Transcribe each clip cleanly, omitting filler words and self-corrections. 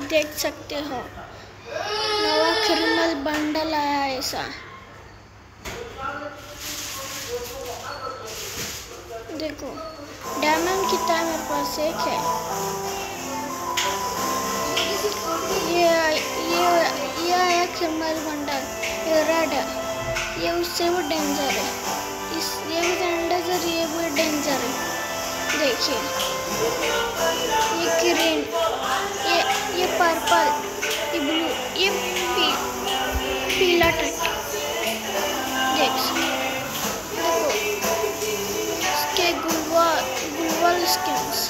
देख सकते हो नवा क्रिमिनल बंडल आया ऐसा। देखो डायमंड कितना मेरे पास एक है। ये आया क्रिमिनल बंडल, ये रेड है, ये उससे भी डेंजर है। ये भी डेंजर, ये भी डेंजर है। देखिए ये ग्रीन, ये पर्पल, ये ब्लू, ये पीला टट। देखो इसके ग्लूवल स्किन्स।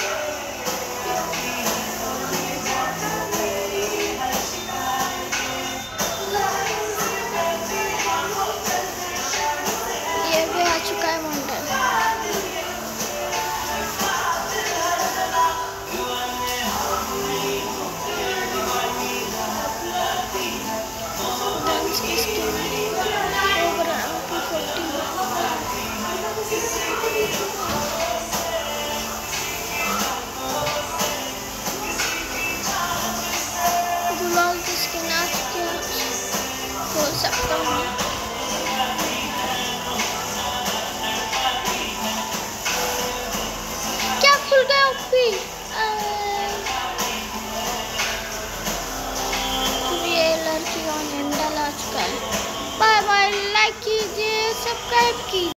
ये भी आ चुका है बंडल। गुलाल की स्किन आ चुकी है, बोल सकता हूँ। क्या खुल गया ओपी। ये लड़की ऑन एंडल आ चुका है। बाय बाय, लाइक कीजिए, सब्सक्राइब कीजिए।